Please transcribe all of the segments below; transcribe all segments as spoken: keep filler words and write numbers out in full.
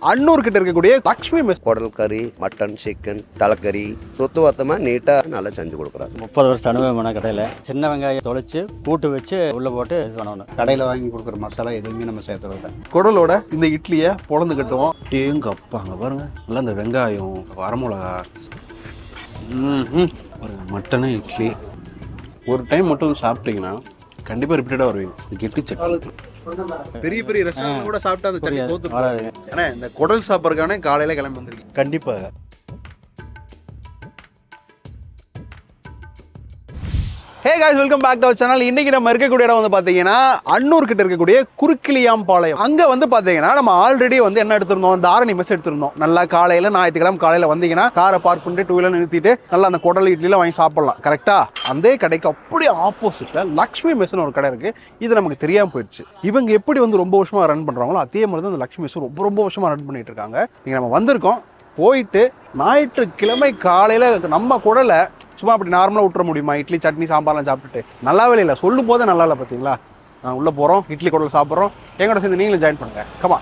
அன்னூர் கிட்ட இருக்கக்கூடிய லக்ஷ்மி மெஸ் குடல் கறி, மட்டன், சிக்கன், தலைக்கறி சுத்தவத்தமா நீட்டா நல்லா செஞ்சு கொடுக்குறாங்க. முப்பது வருஷம் அனுபவமான கடையில் சின்ன வெங்காயம் தொலைச்சு கூட்டு வச்சு உள்ள போட்டு இது பண்ணணும். கடையில் வாங்கி கொடுக்குற மசாலா எதுவுமே நம்ம சேர்த்துருவோம். குடலோட இந்த இட்லியை பொழந்து கட்டுவோம். எங்க அப்பாங்க பாருங்க, நல்லா இந்த வெங்காயம், வரமிளகா, பாருங்க மட்டனு இட்லி. ஒரு டைம் மட்டும் சாப்பிட்டீங்கன்னா கண்டிப்பா ரிப்பீட்டடா வருவீங்க. கெட்டி சட்னி பெரிய பெரிய ரெஸ்டாரண்ட் கூட சாப்பிட்டா அந்த சட்னி தோத்து வராது. ஆனா இந்த குடல் சாப்பிட்றதுக்கான காலையில கிளம்பி வந்திருக்கீங்க. கண்டிப்பாக. Hey guys, welcome back to our channel. இன்னைக்கு நம்ம இருக்கக்கூடிய இடம் வந்து பாத்தீங்கன்னா அன்னூர் கிட்ட இருக்கக்கூடிய குறுக்கிளியாம்பாளையம். அங்க வந்து பாத்தீங்கன்னா நம்ம ஆல்ரெடி வந்து என்ன எடுத்திருந்தோம், தாரணி மெஸ் எடுத்திருந்தோம். நல்லா காலையில ஞாயிற்றுக்கிழமை காலையில வந்தீங்கன்னா காரை பார்க் பண்ணிட்டு டூ வீலர் நிறுத்திட்டு நல்லா அந்த குடல் இட்லிலாம் வாங்கி சாப்பிடலாம். கரெக்டா? அந்த கடைக்கு அப்படியே ஆப்போசிட்ல லக்ஷ்மி மெஸ்னு ஒரு கடை இருக்கு. இது நமக்கு தெரியாம போயிடுச்சு. இவங்க எப்படி வந்து ரொம்ப வருஷமா ரன் பண்றாங்களோ அதே மாதிரி தான் இந்த லக்ஷ்மி மெஸ் ரொம்ப ரொம்ப வருஷமா ரன் பண்ணிட்டு இருக்காங்க. நீங்க நம்ம வந்திருக்கோம், போயிட்டு ஞாயிற்றுக்கிழமை காலையில நம்ம குடலை சும்மா அப்படி நார்மலாக விட்டுற முடியுமா? இட்லி சட்னி சாம்பார்லாம் சாப்பிட்டுட்டு நல்லாவே இல்லை. சொல்லும் போதே நல்லா இல்லை. பார்த்தீங்களா, நான் உள்ளே போகிறோம், இட்லி குடல் சாப்பிட்றோம். எங்களோட சேர்ந்து நீங்களும் ஜாயின் பண்ணுங்க. கமா.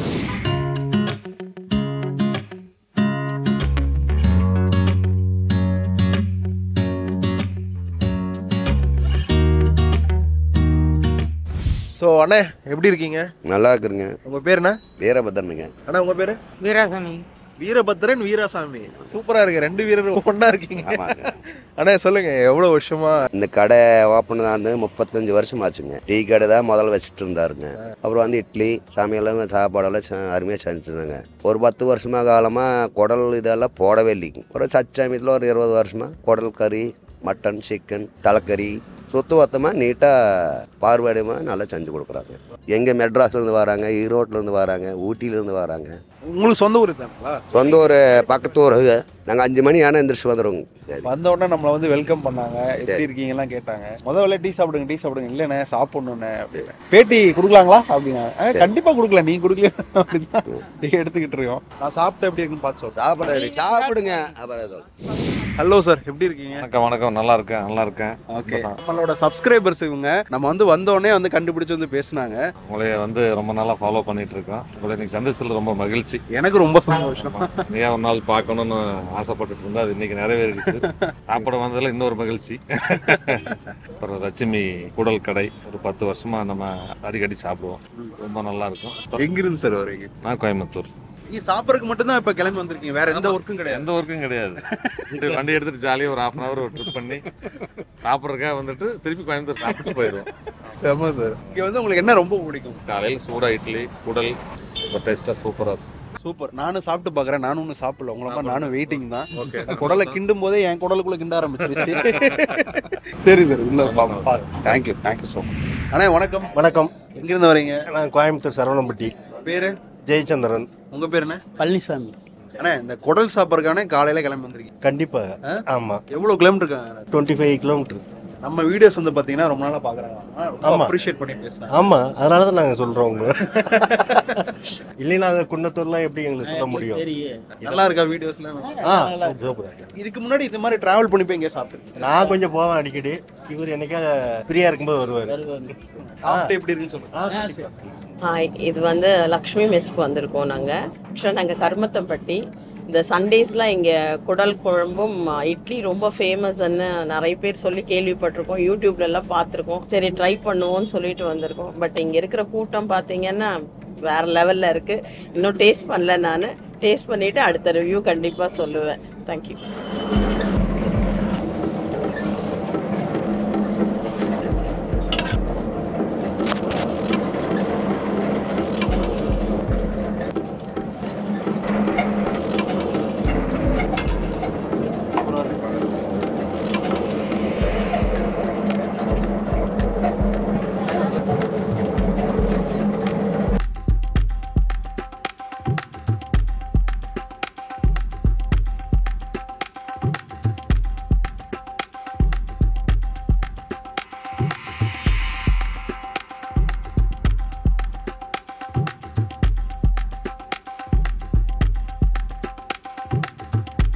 ஸோ அண்ணே எப்படி இருக்கீங்க? நல்லா இருக்குங்க. உங்கள் பேர் என்ன? வீரபத்ரனுங்க. அண்ணா உங்கள் பேர்? வீராசாமி. வீரபத்ரன், வீராசாமி. சூப்பரா இருக்கு, ரெண்டு வீரர் ஒண்ணா இருக்கீங்க. அண்ணா சொல்லுங்க, எவ்வளவு வருஷமா இந்த கடை ஓப்பன் தான்? முப்பத்தஞ்சு வருஷம் ஆச்சுங்க. டீ கடை தான் முதல்ல வச்சுட்டு இருந்தாருங்க. அப்புறம் வந்து இட்லி சமையலாம் சாப்பாடெல்லாம் அருமையாக செஞ்சுட்டு இருந்தாங்க. ஒரு பத்து வருஷமா காலமா குடல் இதெல்லாம் போடவே இல்லைங்க. ஒரு சச்சமயத்தில் ஒரு இருபது வருஷமா குடல் கறி, மட்டன், சிக்கன், தலைக்கறி சுத்தவத்தமா நீட்டா பார்வையமா நல்லா செஞ்சு கொடுக்குறாங்க. எங்க மெட்ராஸ்ல இருந்து வராங்க, ஈரோட்ல இருந்து வராங்க, ஊட்டியில இருந்து வராங்க. உங்களுக்கு சொந்த ஊர் தாங்களா? சொந்த ஊர் பக்கத்து ஊர். நாங்க அஞ்சு மணி ஆனால் எந்திரிச்சு வந்துடுவோங்க. வந்த உடனே நம்மளை வந்து வெல்கம் பண்ணாங்க. எப்படி இருக்கீங்கலாம் கேட்டாங்க. முதல்ல டீ சாப்பிடுங்க டீ சாப்பிடுங்க. இல்லைண்ணே சாப்பிடணுண்ணே அப்படின்னு. பேட்டி கொடுக்கலாங்களா அப்படின்னா கண்டிப்பா கொடுக்கல, நீங்க கொடுக்கல அப்படிதான் டீ எடுத்துக்கிட்டு இருக்கோம். நான் சாப்பிட்டு எப்படி இருக்குன்னு பார்த்து சொல்றேன். சாப்பிட சாப்பிடுங்க. அப்புறம் ஹலோ சார், எப்படி இருக்கீங்க? வணக்கம் வணக்கம். நல்லா இருக்கேன் நல்லா இருக்கேன். ஓகே, நம்மளோட சப்ஸ்கிரைபர்ஸ் இவங்க. நம்ம வந்து வந்தோடனே வந்து கண்டுபிடிச்சு வந்து பேசினாங்க. உங்களை வந்து ரொம்ப நாளா ஃபாலோ பண்ணிட்டு இருக்கோம். உங்களை இன்னைக்கு சந்திச்சதுல ரொம்ப மகிழ்ச்சி. எனக்கு ரொம்ப சந்தோஷம். நீங்க ஒரு நாள் பார்க்கணும்னு ஆசைப்பட்டுட்டு இருந்தா அது இன்னைக்கு நிறைவேறிடுச்சு. சாப்பிட வந்ததுல இன்னொரு மகிழ்ச்சி. அப்புறம் லட்சுமி குடல் கடை ஒரு பத்து வருஷமா நம்ம அடிக்கடி சாப்பிடுவோம். ரொம்ப நல்லா இருக்கும். எங்கிருந்து சார் வரீங்க? நான் கோயம்புத்தூர். நீங்க சாப்பிட்றதுக்கு மட்டும் தான் இப்ப கிளம்பி வந்திருக்கீங்க, வேற எந்த ஒர்க்கும் கிடையாது? எந்த ஒர்க்கும் கிடையாது. வண்டி எடுத்துட்டு ஜாலியா ஒரு ஹாஃப் அன் அவர் ஒரு ட்ரிப் பண்ணி சாப்பிட்றதுக்காக வந்துட்டு திருப்பி கோயம்புத்தூர் சாப்பிட்டு போயிடுவோம். செம்ம சார். இங்க வந்து உங்களுக்கு என்ன ரொம்ப பிடிக்கும்? காலையில் சூடா இட்லி குடல் டேஸ்டா சூப்பரா இருக்கும். சூப்பர். நானும் சாப்பிட்டு பாக்குறேன். நானும் ஒன்றும் சாப்பிடல, உங்களை மாதிரி நானும் வெயிட்டிங் தான். குடலை கிண்டும் போதே என் குடலுக்குள்ள கிண்ட ஆரம்பிச்சிருச்சு. சரி சார், இல்லை தேங்க்யூ தேங்க்யூ ஸோ மச். அண்ணா வணக்கம். வணக்கம். எங்கிருந்து வரீங்க? நான் கோயம்புத்தூர் சரவணம்பட்டி. பேரு? ஜெயச்சந்திரன். உங்க பேர் என்ன? பழனிசாமி. அண்ணா இந்த குடல் சாப்பிட்றதுக்கான காலையில கிளம்பி வந்திருக்கீங்க. கண்டிப்பாக. ஆமாம். எவ்வளோ கிலோமீட்டர் இருக்காங்க? Twenty five kilometre. நம்ம வீடியோஸ் வந்து பார்த்தீங்கன்னா ரொம்ப நாளாக பார்க்குறாங்க. ஆமாம், அப்ரிஷியேட் பண்ணி பேசுகிறேன். ஆமாம், அதனால தான் நாங்கள் சொல்கிறோம். உங்க இல்லைன்னா அந்த குன்னத்தூர்லாம் எப்படி எங்களுக்கு சொல்ல முடியும்? நல்லா இருக்கா வீடியோஸ்லாம்? ஆ சூப்பர். இதுக்கு முன்னாடி இந்த மாதிரி டிராவல் பண்ணி போய் எங்கேயா சாப்பிட்டு? நான் கொஞ்சம் போவேன் அடிக்கடி. இவர் என்னைக்கா ஃப்ரீயாக இருக்கும்போது வருவார். சாப்பிட்டு எப்படி இருக்குன்னு சொல்லுங்கள். ஹாய், இது வந்து லக்ஷ்மி மெஸ்க்கு வந்திருக்கோம் நாங்கள். ஆக்சுவலாக நாங்கள் கருமத்தம்பட்டி. இந்த சண்டேஸ்லாம் இங்கே குடல் குழம்பும் இட்லி ரொம்ப ஃபேமஸ்ன்னு நிறைய பேர் சொல்லி கேள்விப்பட்டிருக்கோம், யூடியூப்லலாம் பார்த்துருக்கோம். சரி ட்ரை பண்ணுவோன்னு சொல்லிட்டு வந்திருக்கோம். பட் இங்கே இருக்கிற கூட்டம் பார்த்தீங்கன்னா வேறு லெவலில் இருக்குது. இன்னும் டேஸ்ட் பண்ணல. நான் டேஸ்ட் பண்ணிவிட்டு அடுத்த ரிவ்யூ கண்டிப்பாக சொல்லுவேன். தேங்க்யூ.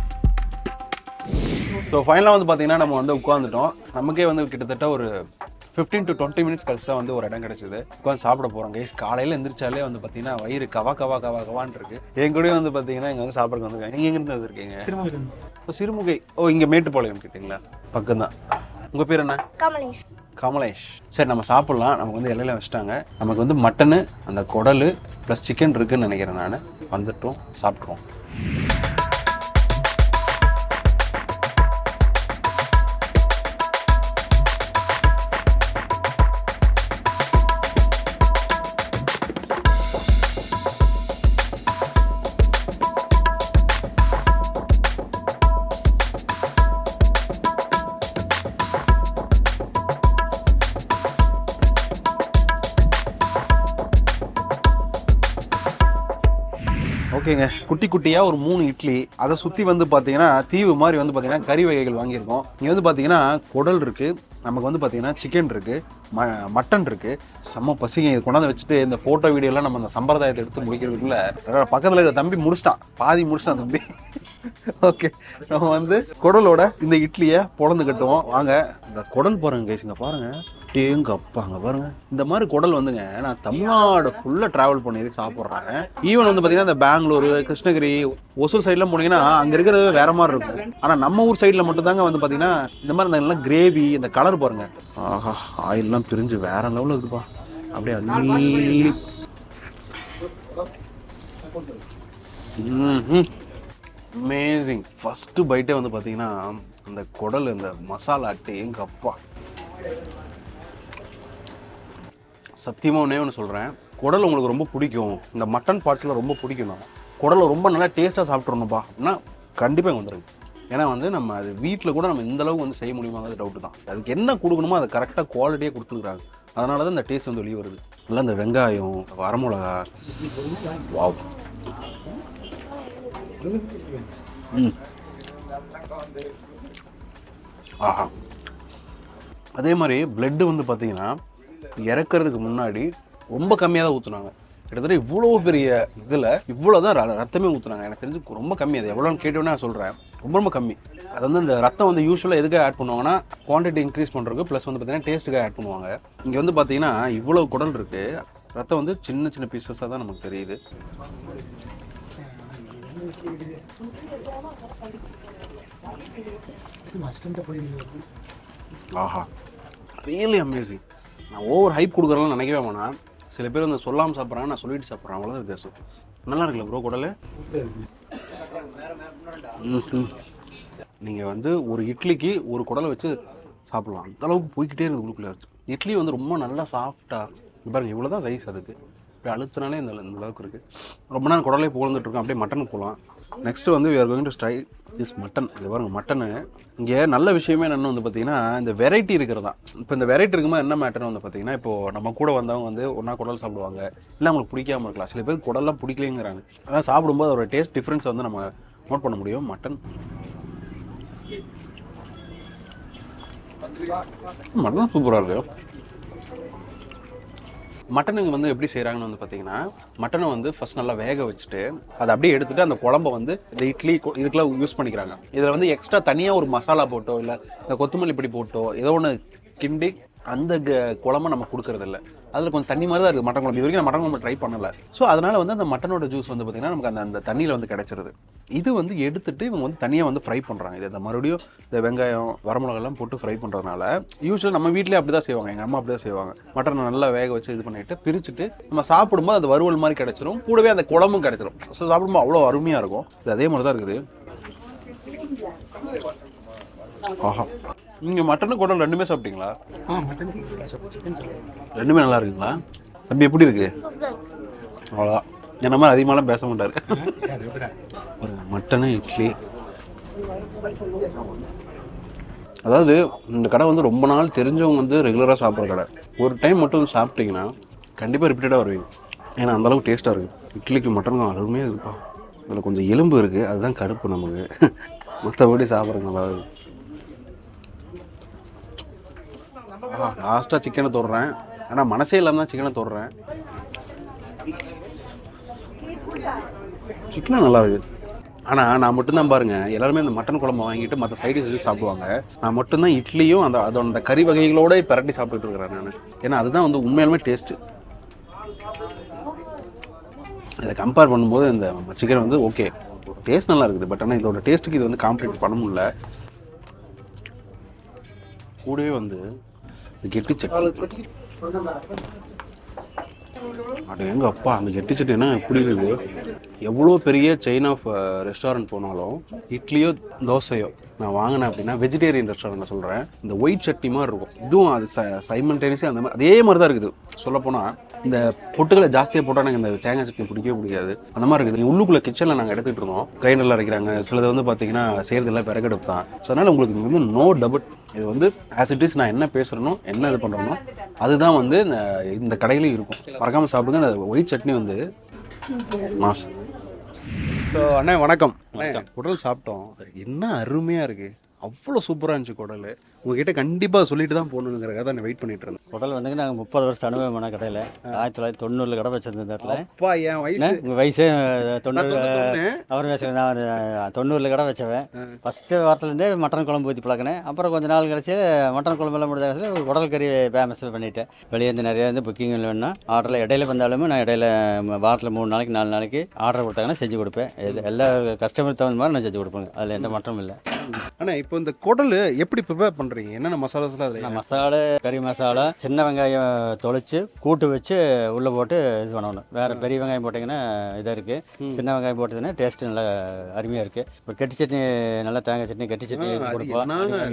ஸோ ஃபைனலாக வந்து பார்த்தீங்கன்னா நம்ம வந்து உட்காந்துட்டோம். நமக்கே வந்து கிட்டத்தட்ட ஒரு ஃபிஃப்டீன் டு டுவெண்ட்டி மினிட்ஸ் கழிச்சு தான் வந்து ஒரு இடம் கிடைச்சிது. உட்காந்து சாப்பிட போகிறோம் கைஸ். காலையில் எந்திரிச்சாலே வந்து பார்த்தீங்கன்னா வயிறு கவா கவா கவா கவான்னு இருக்கு. என் கூட வந்து பார்த்தீங்கன்னா இங்கே வந்து சாப்பிட்றதுக்கு வந்துருக்காங்க. நீங்கள் எங்கேருந்து வந்துருக்கீங்க? சிறுமுகை. சிறுமுகை. ஓ, இங்கே மேட்டுப்பாளையம் கேட்டிங்களா? பக்கம் தான். உங்கள் பேர் என்ன? கமலேஷ். கமலேஷ். சரி, நம்ம சாப்பிட்லாம். நமக்கு வந்து இலையில வச்சுட்டாங்க. நமக்கு வந்து மட்டனு, அந்த குடல் ப்ளஸ் சிக்கன் இருக்குதுன்னு நினைக்கிறேன். நான் வந்துட்டோம், சாப்பிட்ருவோம். ஓகேங்க, குட்டி குட்டியாக ஒரு மூணு இட்லி, அதை சுற்றி வந்து பார்த்தீங்கன்னா தீவு மாதிரி வந்து பார்த்தீங்கன்னா கறி வகைகள் வாங்கியிருக்கோம். இங்கே வந்து பார்த்தீங்கன்னா குடல் இருக்குது, நமக்கு வந்து பார்த்தீங்கன்னா சிக்கன் இருக்குது, ம மட்டன் இருக்குது. செம்ம பசிங்க. இது கொண்டாந்து வச்சுட்டு இந்த ஃபோட்டோ வீடியோலாம் நம்ம அந்த சம்பிரதாயத்தை எடுத்து முடிக்கிறதுக்குள்ள பக்கத்தில் இருக்கிற தம்பி முடிச்சிட்டான், பாதி முடிச்சிட்டான் தம்பி. ஓகே, நம்ம வந்து குடலோட இந்த இட்லியை பொழந்து கட்டுவோம். வாங்க. இந்த குடல் பாருங்க கைஸ், இங்கே பாருங்க. டேங்க அப்பாங்க பாருங்க. இந்த மாதிரி குடல் வந்துங்க நான் தமிழ்நாடு ஃபுல்லாக ட்ராவல் பண்ணி சாப்பிட்றேன். ஈவன் வந்து பார்த்தீங்கன்னா இந்த பெங்களூர், கிருஷ்ணகிரி, ஒசூர் சைட்லாம் போனீங்கன்னா அங்கே இருக்கிறது வேற மாதிரி இருக்கும். ஆனால் நம்ம ஊர் சைடில் மட்டும் தாங்க வந்து பார்த்தீங்கன்னா இந்த மாதிரி இந்த எல்லாம் கிரேவி, இந்த கலர் பாருங்க. ஆஹா, ஆயிலெலாம் பிரிஞ்சு வேற லெவலில் இருக்குப்பா. அப்படியே அள்ளி. ம், அமேசிங். ஃபர்ஸ்ட் பைட்டே வந்து பார்த்தீங்கன்னா அந்த குடல், இந்த மசாலா டேங்க அப்பா. சத்தியமாக ஒன்றே ஒன்று சொல்கிறேன், குடல் உங்களுக்கு ரொம்ப பிடிக்கும், இந்த மட்டன் பார்ட்ஸில் ரொம்ப பிடிக்கணும், குடலை ரொம்ப நல்லா டேஸ்ட்டாக சாப்பிட்றணும்ப்பா அப்படின்னா கண்டிப்பாக இங்கே வந்துடுங்க. ஏன்னா வந்து நம்ம அது வீட்டில் கூட நம்ம இந்தளவுக்கு வந்து செய்ய முடியுமாங்கிறது டவுட்டு தான். அதுக்கு என்ன கொடுக்கணுமோ அதை கரெக்டாக குவாலிட்டியாக கொடுத்துருக்குறாங்க. அதனால தான் இந்த டேஸ்ட் வந்து வெளியே வருது. இல்லை இந்த வெங்காயம், வரமிளகா, வாவ். ம், ஆஹா. அதே மாதிரி பிளட்டு வந்து பார்த்தீங்கன்னா இறக்கிறதுக்கு முன்னாடி ரொம்ப கம்மியாக தான் ஊற்றுனாங்க. கிட்டத்தட்ட இவ்வளோ பெரிய இதில் இவ்வளோ தான் ரத்தமே ஊற்றுனாங்க. எனக்கு தெரிஞ்சு ரொம்ப கம்மி. அது எவ்வளோன்னு கேட்டோன்னே நான் சொல்கிறேன், ரொம்ப ரொம்ப கம்மி. அது வந்து இந்த ரத்தம் வந்து யூஸ்வலாக எதுக்காக ஆட் பண்ணுவாங்கன்னா குவான்டிட்டி இன்க்ரீஸ் பண்ணுறதுக்கு, ப்ளஸ் வந்து பார்த்தீங்கன்னா டேஸ்ட்டுக்காக ஆட் பண்ணுவாங்க. இங்கே வந்து பார்த்தீங்கன்னா இவ்வளோ குடல் இருக்குது, ரத்தம் வந்து சின்ன சின்ன பீசஸாக தான் நமக்கு தெரியுது. ஆஹா, ரியலி அமேசிங். நான் ஓவர் ஹைப் கொடுக்குறலாம் நினைக்கவே வேணாம். சில பேர் வந்து சொல்லாமல் சாப்பிட்றாங்க, நான் சொல்லிட்டு சாப்பிட்றேன், அவ்வளோதான் வித்தியாசம். நல்லா இருக்குல்ல ப்ரோ குடல்? நீங்கள் வந்து ஒரு இட்லிக்கு ஒரு குடலை வச்சு சாப்பிட்லாம், அந்தளவுக்கு போய்கிட்டே இருக்குது உள்ளுக்குள்ளே. இட்லி வந்து ரொம்ப நல்லா சாஃப்டாக பாருங்கள், இவ்வளோ தான் சைஸ். அதுக்கு இப்படி அழுத்தினாலே இந்த இந்த அளவுக்கு இருக்குது. ரொம்ப நேரம் குடலே போகந்துட்டுருக்கோம். அப்படியே மட்டனுக்கு போகலாம். நெக்ஸ்ட்டு வந்து we are going to try this mutton. இது பாருங்கள் மட்டனு. இங்கே நல்ல விஷயமே என்னென்னு வந்து பார்த்தீங்கன்னா இந்த வெரைட்டி இருக்கிறது தான். இப்போ இந்த வெரைட்டி இருக்கும்போது என்ன மேட்டர்னு வந்து பார்த்தீங்கன்னா, இப்போது நம்ம கூட வந்தவங்க வந்து ஒன்றா குடல் சாப்பிடுவாங்க, இல்லை அவங்களுக்கு பிடிக்காமல் இருக்கலாம். சில பேர் குடல்லாம் பிடிக்கலைங்கிறாங்க. அதான் சாப்பிடும்போது அதோட டேஸ்ட் டிஃப்ரென்ஸ் வந்து நம்ம நோட் பண்ண முடியும். மட்டன் மட்டன் சூப்பராக இருக்குது. மட்டனுங்க வந்து எப்படி செய்கிறாங்கன்னு வந்து பார்த்தீங்கன்னா, மட்டனை வந்து ஃபஸ்ட் நல்லா வேக வச்சுட்டு அதை அப்படியே எடுத்துகிட்டு அந்த குழம்பை வந்து இந்த இட்லி இதுக்கெல்லாம் யூஸ் பண்ணிக்கிறாங்க. இதில் வந்து எக்ஸ்ட்ரா தனியாக ஒரு மசாலா போட்டோ இல்லை இந்த கொத்தமல்லி பொடி போட்டோ ஏதோ ஒன்று கிண்டி அந்த குழம்பை நம்ம கொடுக்கறதில்ல. அதில் கொஞ்சம் தண்ணி மாதிரி தான் இருக்குது மட்டன் குழம்பு. இது வரைக்கும் நான் மட்டன் குழம்பு ட்ரை பண்ணலை. ஸோ அதனால் வந்து அந்த மட்டனோட ஜூஸ் வந்து பார்த்திங்கன்னா நமக்கு அந்த அந்த தண்ணியில் வந்து கிடச்சிருது. இது வந்து எடுத்துகிட்டு இவங்க வந்து தனியாக வந்து ஃப்ரை பண்ணுறாங்க. இது இந்த மறுபடியும் இந்த வெங்காயம் வரமிளகெல்லாம் போட்டு ஃப்ரை பண்ணுறதுனால யூஸ்வலாக நம்ம வீட்டிலே அப்படி தான் செய்வாங்க. எங்கள் அம்மா அப்படி தான் செய்வாங்க. மட்டனை நல்லா வேக வச்சு இது பண்ணிவிட்டு பிரிச்சுட்டு நம்ம சாப்பிடும்போது அது வறுவல் மாதிரி கிடச்சிரும், கூடவே அந்த குழம்பும் கிடச்சிரும். ஸோ சாப்பிடும்போது அவ்வளோ அருமையாக இருக்கும். இது அதே மாதிரி தான் இருக்குது. ஆஹா, நீங்கள் மட்டனு குடல் ரெண்டுமே சாப்பிட்டீங்களா? ரெண்டுமே நல்லா இருக்குங்களா தம்பி? எப்படி இருக்கு? அவ்வளோதான். என்ன மாதிரி அதிகமாகலாம் பேச மாட்டாரு. ஒரு மட்டனு இட்லி. அதாவது இந்த கடை வந்து ரொம்ப நாள் தெரிஞ்சவங்க வந்து ரெகுலராக சாப்பிட்ற கடை. ஒரு டைம் மட்டும் சாப்பிட்டீங்கன்னா கண்டிப்பாக ரிப்பீட்டடாக வருவீங்க. ஏன்னா அந்தளவுக்கு டேஸ்ட்டாக இருக்குது. இட்லிக்கு மட்டனுக்கும் அருமையாக இருக்குப்பா. அதில் கொஞ்சம் எலும்பு இருக்குது, அதுதான் கடுப்பு நமக்கு. மற்றபடி சாப்பிட்றங்க அதாவது. லாஸ்ட்டாக சிக்கனை தொடுறேன், ஆனால் மனசே இல்லாமல் தான் சிக்கனை தொடுறேன். சிக்கனும் நல்லா இருக்குது. ஆனால் நான் மட்டும்தான் பாருங்கள் எல்லாருமே அந்த மட்டன் குழம்பு வாங்கிட்டு மற்ற சைடிஷ் வச்சு சாப்பிடுவாங்க. நான் மட்டும்தான் இட்லியும் அந்த அதோட அந்த கறி வகைகளோட பரட்டி சாப்பிட்டுட்டு இருக்கிறேன் நான். ஏன்னா அதுதான் வந்து உண்மையாலுமே டேஸ்ட்டு. இதை கம்பேர் பண்ணும்போது இந்த சிக்கன் வந்து ஓகே டேஸ்ட் நல்லா இருக்குது. பட் ஆனால் இதோட டேஸ்ட்டுக்கு இது வந்து காம்படிட் பண்ண முடியல. கூடவே வந்து இந்த கெட்டி சட்னி அது எங்க அப்பா அந்த கெட்டி சட்னினா எப்படி இருக்குது. எவ்வளோ பெரிய செயின் ஆஃப் ரெஸ்டாரண்ட் போனாலும் இட்லியோ தோசையோ நான் வாங்கினேன் அப்படின்னா வெஜிடேரியன் ரெஸ்டாரண்ட் சொல்கிறேன், இந்த ஒயிட் சட்னி மாதிரி இருக்கும். இதுவும் அது ச சைமல்டேனியஸாக அந்த மாதிரி அதே மாதிரி தான் இருக்குது. சொல்லப்போனால் இந்த பொட்டுகளை ஜாஸ்தியாக போட்டால் எனக்கு இந்த தேங்காய் சட்னி பிடிக்கவே பிடிக்காது. அந்த மாதிரி இருக்குது. உள்ளுக்குள்ளே கிச்சனில் நாங்கள் எடுத்துகிட்டு இருந்தோம். கிரைண்டரில் அரைக்கிறாங்க, சிலது வந்து பார்த்தீங்கன்னா செய்கிறதெல்லாம் விறகடுப்பு தான். ஸோ அதனால் உங்களுக்கு வந்து நோ டபுட். இது வந்து ஆஸ் இட் இஸ் நான் என்ன பேசுகிறனோ என்ன இது பண்ணுறனோ அதுதான் வந்து இந்த இந்த கடையிலையும் இருக்கும். மறக்காமல் சாப்பிடுங்க. அந்த ஒயிட் சட்னி வந்து மாஸ். ஸோ அண்ணே வணக்கம். குடல் சாப்பிட்டோம், என்ன அருமையாக இருக்குது, அவ்வளோ சூப்பராக இருந்துச்சு குடல். உங்ககிட்ட கண்டிப்பாக சொல்லிட்டு தான் போகணுங்கிறக்காக தான் நான் வெயிட் பண்ணிட்டு இருந்தேன். குடல் வந்துங்க நாங்கள் முப்பது வருஷம் அனுபவமான கடையில் ஆயிரத்தி தொள்ளாயிரத்தி தொண்ணூறில் கடை வச்சிருந்த இடத்துல. அப்பா என் வயசு உங்கள் வயசு தொண்ணூறு அவர் வயசில் நான் தொண்ணூறில் கடை வச்சவன். ஃபஸ்ட்டு வாரத்துலேருந்தே மட்டன் குழம்பு ஊற்றி பழக்கினேன். அப்புறம் கொஞ்சம் நாள் கழிச்சு மட்டன் குழம்பெல்லாம் முடிஞ்ச இடத்துல குடல் கறி ஃபேமஸ் பண்ணிவிட்டேன். வெளியே இருந்து நிறைய வந்து புக்கிங் வேணும்னா ஆர்டரில் இடையில வந்தாலும் நான் இடையில வாரத்தில் மூணு நாளைக்கு நாலு நாளைக்கு ஆர்டர் கொடுத்தாங்கன்னா செஞ்சு கொடுப்பேன். இது எல்லா கஸ்டமருக்கு தகுந்த மாதிரி நான் செஞ்சு கொடுப்பேங்க. அதில் எந்த மாற்றமும் இல்லை. ஆனால் இப்போ இந்த குடல் எப்படி ப்ரிப்பேர் பண்ணுறீங்க? என்னென்ன மசாலாஸ்லாம் அதில்? மசாலா கறி மசாலா சின்ன வெங்காயம் தொளிச்சு கூட்டு வச்சு உள்ளே போட்டு இது பண்ணணும். வேறு பெரிய வெங்காயம் போட்டிங்கன்னா இதாக இருக்குது. சின்ன வெங்காயம் போட்டதுன்னா டேஸ்ட்டு நல்லா அருமையாக இருக்குது. இப்போ கெட்டி சட்னி நல்லா தேங்காய் சட்னி கெட்டி சட்னி கொடுப்போம்.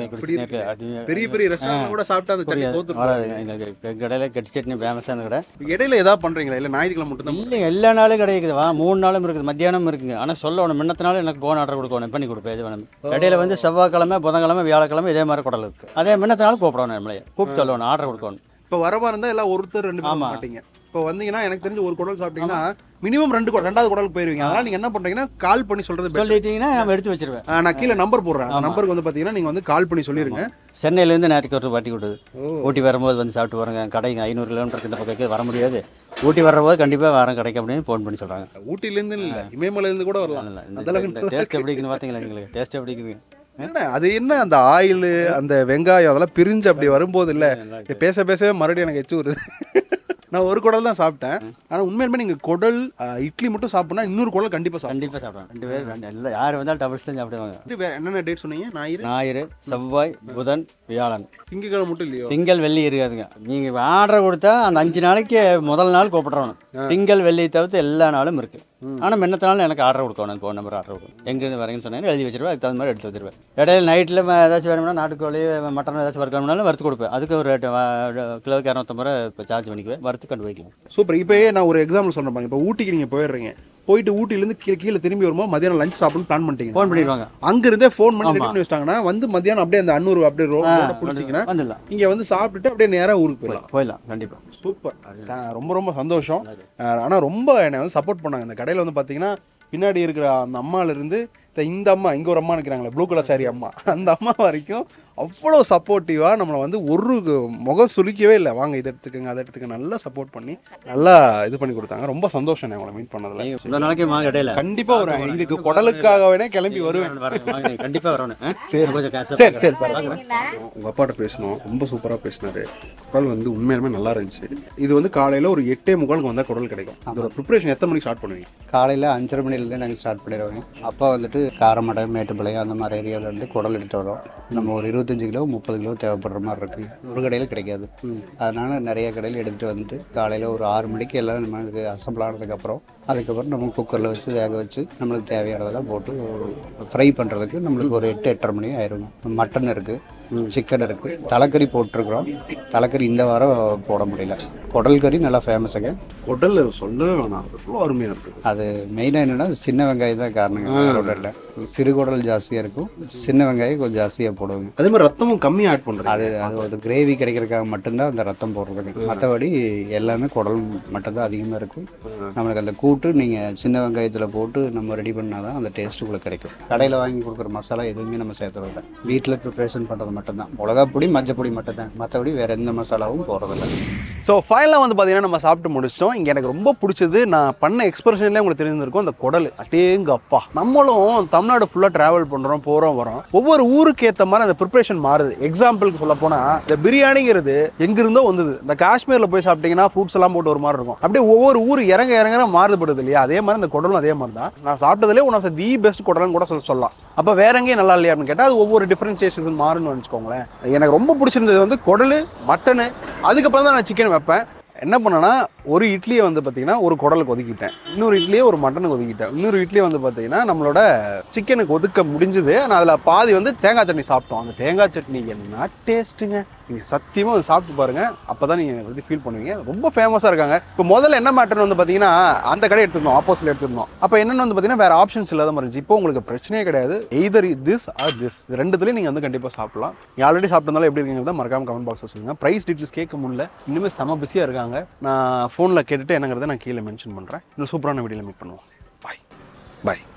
பெரிய பெரிய ரெஸ்டாரண்ட் கூட சாப்பிட்டா அந்த சட்னி தோத்து வராதுங்க. எங்கள் கடையில் கெட்டி சட்னி ஃபேமஸான கடை. இடையில ஏதாவது பண்ணுறீங்களா இல்லை ஞாயிற்றுக்கிழமை மட்டும் தான்? இல்லைங்க, எல்லா நாளும் கிடைக்குது. வா மூணு நாளும் இருக்குது, மத்தியானம் இருக்குங்க. ஆனால் சொல்லணும் முன்னத்தினாலும் எனக்கு போன் ஆர்டர் கொடுக்கணும், பண்ணி கொடுப்பேன். இது வேணும். இடையில வந்து செவ்வாய்க்கிழமை புதன்கிழமை வியாழக்கிழமை இதே மாதிரி குடல் இருக்குது. அதே முன்னத்தினாலும் கூப்பிடணும், நம்மளே கூப்பிட்டு சொல்லணும், ஆர்டர் கொடுக்கணும். இப்போ வரவா இருந்தால் எல்லாம் ஒருத்தர் ரெண்டு பேர் மாட்டீங்க. இப்போ வந்தீங்கன்னா எனக்கு தெரிஞ்ச ஒரு குடல் சாப்பிட்டீங்கன்னா மினிமம் ரெண்டு குடல் ரெண்டாவது குடலுக்கு போயிருவீங்க. அதனால் நீங்கள் என்ன பண்ணுறீங்கன்னா கால் பண்ணி சொல்கிறது சொல்லிட்டீங்கன்னா நம்ம எடுத்து வச்சிருவேன். நான் கீழே நம்பர் போடுறேன். அந்த நம்பருக்கு வந்து பார்த்தீங்கன்னா நீங்கள் வந்து கால் பண்ணி சொல்லிடுங்க. சென்னையிலேருந்து நேற்றுக்கு ஒரு பாட்டி விட்டுது. ஊட்டி வரும்போது வந்து சாப்பிட்டு வரங்க. கடைங்க ஐநூறு கிலோமீட்டருக்கு இந்த பக்கம் வர முடியாது. ஊட்டி வர்றபோது கண்டிப்பாக வரேன் கடைக்கு அப்படின்னு ஃபோன் பண்ணி சொல்கிறாங்க. ஊட்டிலேருந்து இல்லை, இமயமலையிலேருந்து கூட வரலாம். அதெல்லாம் டேஸ்ட் எப்படி இருக்குன்னு பார்த்தீங்களா? எங்களுக்கு டேஸ்ட் எப்படி இருக்குது? என்ன அது என்ன அந்த ஆயில் அந்த வெங்காயம் அதெல்லாம் பிரிஞ்சு அப்படி வரும்போது இல்லை பேச பேசவே மறுபடியும் எனக்கு எச்சு வருது. நான் ஒரு குடல் தான் சாப்பிட்டேன். ஆனால் உண்மையிலுமே நீங்கள் குடல் இட்லி மட்டும் சாப்பிட்னா இன்னொரு குடல் கண்டிப்பாக சாப்பிடும். கண்டிப்பாக சாப்பிடுவேன். ரெண்டு பேர் இல்லை யார் வந்தாலும் டபுள்ஸ் தான் சாப்பிடுவாங்க. வேறு என்னென்ன டேட் சொன்னீங்க? ஞாயிறு ஞாயிறு செவ்வாய் புதன் வியாழன். திங்கக்கிழமை மட்டும் இல்லையோ? திங்கள் வெள்ளி இருக்காதுங்க. நீங்கள் ஆர்டர் கொடுத்தா அந்த அஞ்சு நாளைக்கு முதல் நாள் கூப்பிட்றோம். திங்கள் வெள்ளி தவிர்த்து எல்லா நாளும் இருக்குது. ஆனால் முன்னத்தினாலும் எனக்கு ஆர்டர் கொடுக்கணும். ஃபோன் நம்பர் ஆர்டர் கொடுக்கணும். எங்கேருந்து வரீங்கன்னு சொன்னேன்னு எழுதி வச்சிருவேன். அதுக்கு தகுந்த மாதிரி எடுத்து வச்சிருவேன். இடையில நைட்டில் ஏதாச்சும் வேணும்னா நாட்டுக்கோழி மட்டன் ஏதாச்சும் வறுக்கணும்னாலும் வறுத்து கொடுப்பேன். அதுக்கு ஒரு ரேட்டு கிலோவுக்கு இரநூத்தம்பது ரூபா இப்போ சார்ஜ் பண்ணிக்குவேன். வறுத்து கொண்டு போய்க்கலாம். சூப்பர். இப்போ நான் ஒரு எக்ஸாம்பிள் சொல்கிறேன். இப்போ ஊட்டிக்கு நீங்கள் போயிடுறீங்க. போயிட்டு ஊட்டிலேருந்து கீழே கீழே திரும்பி வரும்போது மதியானம் லஞ்ச் சாப்பிடணும் பிளான் பண்ணிட்டீங்க. ஃபோன் பண்ணிடுவாங்க. அங்கேருந்தே ஃபோன் பண்ணி ரெடி பண்ணி வச்சிட்டாங்கன்னா வந்து மதியானம் அப்படியே அந்த அன்னூர் அப்படியே ரோட பிடிச்சிங்கன்னா வந்துடலாம். இங்கே வந்து சாப்பிட்டுட்டு அப்படியே நேராக ஊருக்கு போயிடலாம். போயிடலாம் கண்டிப்பாக. சூப்பர். ரொம்ப ரொம்ப சந்தோஷம். ஆனால் ரொம்ப என்னை வந்து சப்போர்ட் பண்ணாங்க. இந்த கடையில் வந்து பார்த்தீங்கன்னா பின்னாடி இருக்கிற அந்த அம்மாவிலேருந்து இந்த அம்மா இங்கே ஒரு அம்மா இருக்கிறாங்களே ப்ளூ கலர் சாரி அம்மா, அந்த அம்மா வரைக்கும் அவ்வளோ சப்போர்ட்டிவாக நம்மளை வந்து ஒரு முகம் சுளிக்கவே இல்லை. வாங்க இதை எடுத்துக்கங்க அதை எடுத்துக்க நல்லா சப்போர்ட் பண்ணி நல்லா இது பண்ணி கொடுத்தாங்க. ரொம்ப சந்தோஷம் நான் உங்களை மீட் பண்ணதில். இந்த நாளைக்கு வாங்க இடையில கண்டிப்பாக வருவேன். இதுக்கு குடலுக்காகவே கிளம்பி வருவேன். கண்டிப்பாக வரணும். சரி சரி சரி உங்கள் அப்பாட்ட பேசணும். ரொம்ப சூப்பராக பேசினாரு. குடல் வந்து உண்மையாலுமே நல்லா இருந்துச்சு. இது வந்து காலையில் ஒரு எட்டே முக்காலுக்கு வந்தால் குடல் கிடைக்கும். அதோட ப்ரிப்பரேஷன் எத்தனை மணிக்கு ஸ்டார்ட் பண்ணுவீங்க? காலையில் அஞ்சரை மணிலேருந்து நாங்கள் ஸ்டார்ட் பண்ணிடுவோங்க. அப்போ வந்துட்டு காரமடை மேட்டுப்பாளையம் அந்த மாதிரி ஏரியாவிலேருந்து குடல் எடுத்துகிட்டு வரோம். நம்ம ஒரு இருபத்தஞ்சி கிலோ முப்பது கிலோ தேவைப்படுற மாதிரி இருக்குது. ஒரு கடையில் கிடைக்காது. அதனால் நிறைய கடையில் எடுத்துகிட்டு வந்துட்டு காலையில் ஒரு ஆறு மணிக்கு எல்லாம் நம்மளுக்கு அசம்பிள் ஆனதுக்கப்புறம் அதுக்கப்புறம் நம்ம குக்கரில் வச்சு வேக வச்சு நம்மளுக்கு தேவையானதெல்லாம் போட்டு ஃப்ரை பண்ணுறதுக்கு நம்மளுக்கு ஒரு எட்டு எட்டரை மணி ஆயிரும். மட்டன் இருக்குது, சிக்கன் இருக்குது, தலைக்கறி போட்டிருக்கிறோம். தலைக்கறி இந்த வாரம் போட முடியல. குடல் கறி நல்லா ஃபேமஸுங்க. குடல் சொல்லவே வேணாம், அவ்வளோ அருமையாக இருக்குது. அது மெயினாக என்னென்னா சின்ன வெங்காயம் தான் காரணங்க. குடலில் சிறு குடல் ஜாஸ்தியாக இருக்கும், சின்ன வெங்காயம் கொஞ்சம் ஜாஸ்தியாக போடுவாங்க. அதே மாதிரி ரத்தமும் கம்மியாக ஆட் பண்ணுறது. அது அது ஒரு கிரேவி கிடைக்கிறதுக்காக மட்டும்தான் அந்த ரத்தம் போடுறதுங்க. மற்றபடி எல்லாமே குடல் மட்டும்தான் அதிகமாக இருக்கும். நம்மளுக்கு அந்த கூட்டு நீங்கள் சின்ன வெங்காயத்தில் போட்டு நம்ம ரெடி பண்ணால் தான் அந்த டேஸ்ட்டு உங்களுக்கு கிடைக்கும். கடையில் வாங்கி கொடுக்குற மசாலா எதுவுமே நம்ம சேர்த்துறதில்ல. வீட்டில் ப்ரிப்ரேஷன் பண்ணுறது மட்டும்தான். மிளகாப்பொடி மஞ்சப்பொடி மட்டும்தான், மற்றபடி வேறு எந்த மசாலாவும் போடுறதில்ல. ஸோ ஃபைனலாக வந்து பார்த்தீங்கன்னா நம்ம சாப்பிட்டு முடிச்சிட்டோம். இங்கே எனக்கு ரொம்ப பிடிச்சது நான் பண்ண எக்ஸ்பிரஷன்லேயே உங்களுக்கு தெரிஞ்சிருக்கும் அந்த குடல். அட்டேங்க அப்பா, நம்மளும் தமிழ்நாடு ஃபுல்லாக ட்ராவல் பண்ணுறோம், போகிறோம் வரோம், ஒவ்வொரு ஊருக்கு ஏற்ற மாதிரி அந்த ப்ரிப்ரேஷன் மாறுது. எக்ஸாம்பிளுக்கு சொல்ல போனால் இந்த பிரியாணிங்கிறது எங்கிருந்தோ வந்தது. இந்த காஷ்மீரில் போய் சாப்பிட்டீங்கன்னா ஃப்ரூட்ஸ் எல்லாம் போட்டு ஒரு மாதிரி இருக்கும். அப்படியே ஒவ்வொரு ஊர் இறங்க இறங்க மாறுபடுது இல்லையா? அதே மாதிரி இந்த குடலும் அதே மாதிரி தான். நான் சாப்பிட்டதுலேயே ஒன் ஆஃப் தி பெஸ்ட் குடல்னு கூட சொல்ல சொல்லலாம். அப்போ வேற எங்கேயும் நல்லா இல்லையான்னு கேட்டால் அது ஒவ்வொரு டிஃப்ரென்சியேஷன் மாறுன்னு வச்சுக்கோங்களேன். எனக்கு ரொம்ப பிடிச்சிருந்தது வந்து குடல், மட்டனு, அதுக்கப்புறம் தான் நான் சிக்கன் வைப்பேன். என்ன பண்ணேன்னா ஒரு இட்லியை வந்து பார்த்தீங்கன்னா ஒரு குடலுக்கு ஒதுக்கிட்டேன், இன்னொரு இட்லியே ஒரு மட்டனுக்கு ஒதுக்கிட்டேன், இன்னொரு இட்லியை வந்து பார்த்தீங்கன்னா நம்மளோட சிக்கனுக்கு ஒதுக்க முடிஞ்சுது. நான் அதில் பாதி வந்து தேங்காய் சட்னி சாப்பிட்டோம். அந்த தேங்காய் சட்னி என்ன டேஸ்ட்டுங்க! நீங்கள் சத்தியமாக அதை சாப்பிட்டு பாருங்கள், அப்போ தான் நீங்கள் வந்து ஃபீல் பண்ணுவீங்க. ரொம்ப ஃபேமஸாக இருக்காங்க. இப்போ முதல்ல என்ன மேட்டர்னு வந்து பார்த்தீங்கன்னா அந்த கடை எடுத்துருந்தோம், ஆப்போசிட் எடுத்துருந்தோம். அப்போ என்னென்னு வந்து பார்த்தீங்கன்னா வேறு ஆப்ஷன்ஸ் இல்லாத மாதிரி இருந்துச்சு. இப்போ உங்களுக்கு பிரச்சனையே கிடையாது. எய்தர் திஸ் ஆர் திஸ், இது ரெண்டுத்துலேயும் நீங்கள் வந்து கண்டிப்பாக சாப்பிடலாம். நீங்கள் ஆல்ரெடி சாப்பிட்டதால எப்படி இருக்கீங்கிறத மறக்காம கமெண்ட் பாக்ஸில் சொல்லுங்கள். ப்ரைஸ் டீட்டெயில்ஸ் கேட்க முடியல, இன்னுமே செம பிஸியாக இருக்காங்க. நான் ஃபோனில் கேட்டுட்டு என்னங்கிறத நான் கீழே மென்ஷன் பண்ணுறேன். இன்னும் சூப்பரான வீடியோவில் மீட் பண்ணுவோம். பாய் பாய்.